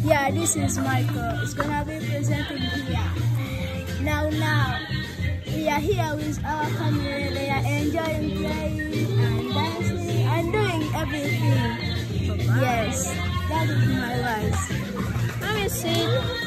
Yeah, this is Michael. It's gonna be presenting here. Now, we are here with our family. They are enjoying playing and dancing and doing everything. Yes, that is my wife. Let me see.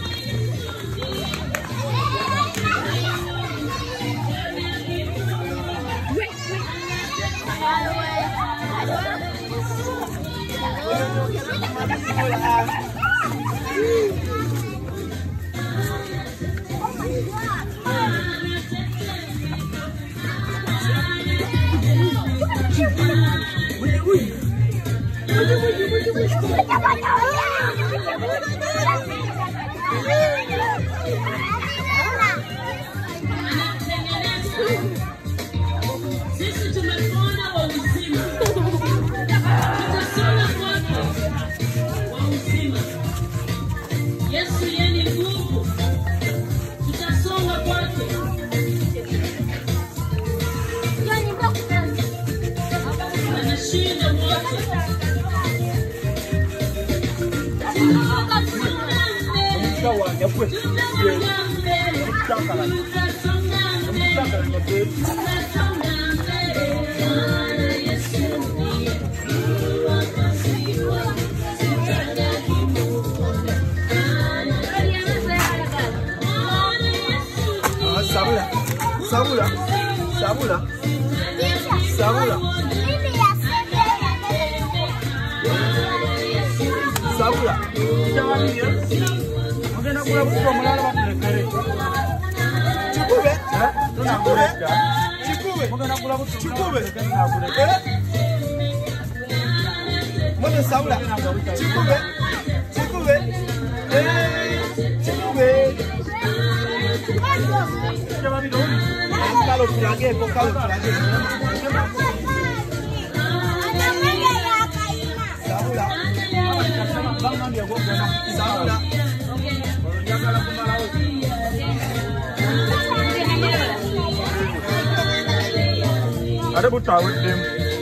Ada buta with them.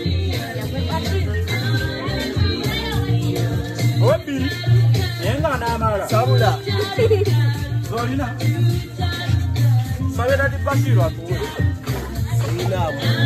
Obi, yenga na mara. Sabula. Zorina. Sabe dadi pasiro atu. Ina.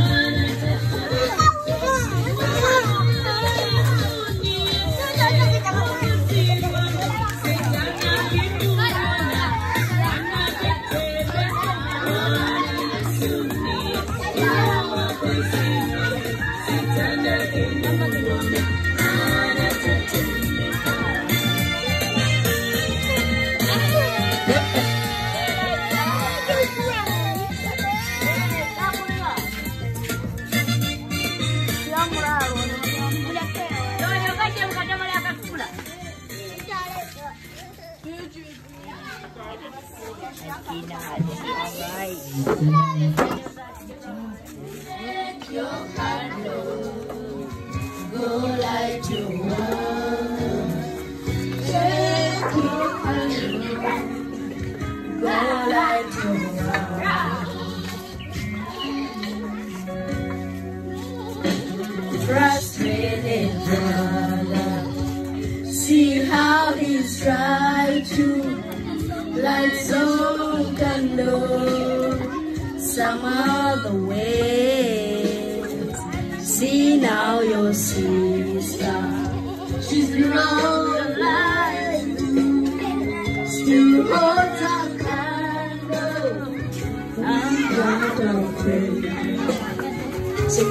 Frustrated brother, see how he's tried to light some candle some other ways. See now your sister, she's grown alive, still holds a candle. I'm not afraid. So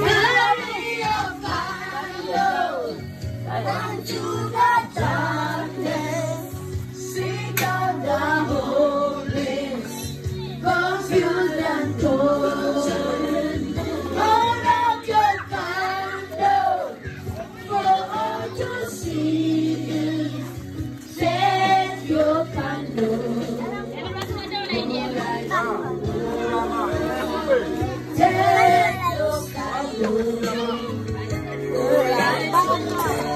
into the darkness, seek out the hopeless, confused and torn. Hold out your candle for all to see. Set your candle. Set your candle.